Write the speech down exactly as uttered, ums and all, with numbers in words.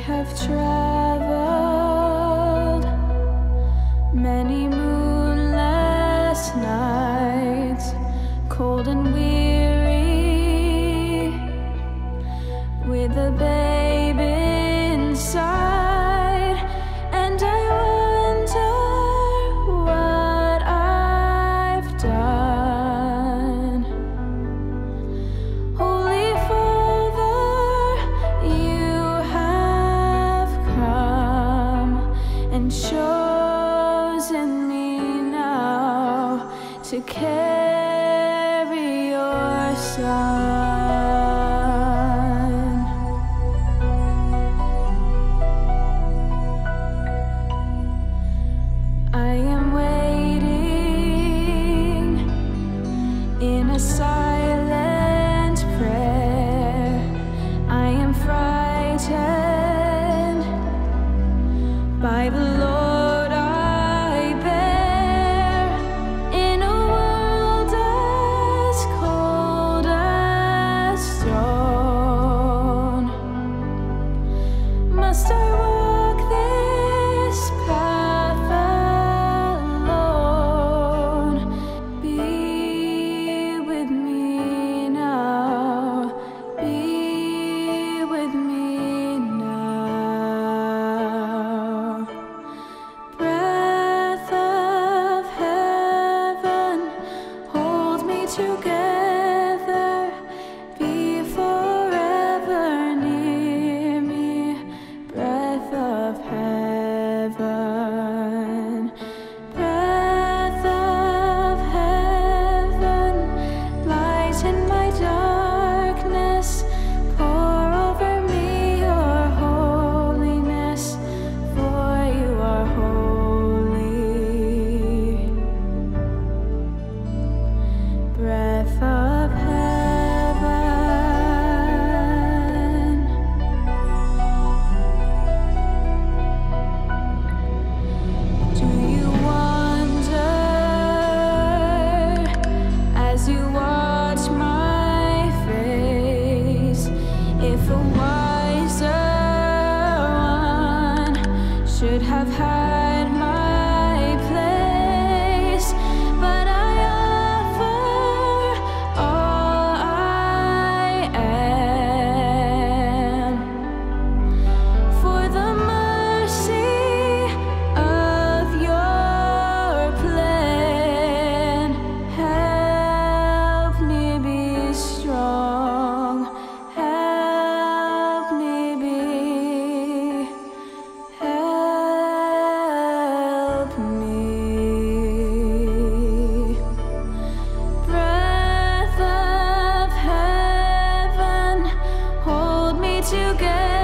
have traveled many moonless nights, cold and weary, with a babe inside, and I wonder what I've done. Holy Father, you have come and chosen me now to carry your Son. I am waiting in a silent prayer. I am frightened by the load I bear, in a world as cold as stone. Must I walk this path alone? Be with me now, be with me now. Breath of heaven, hold me together, be forever near me. Breath of heaven, breath of heaven, lighten my darkness, pour over me your holiness, for you are holy. Breath of heaven. Do you wonder as you watch my face, if a wiser one should have had my place? But I offer all I am for the mercy of your plan. Help me be strong, help me be, help me. Breath of heaven, hold me together.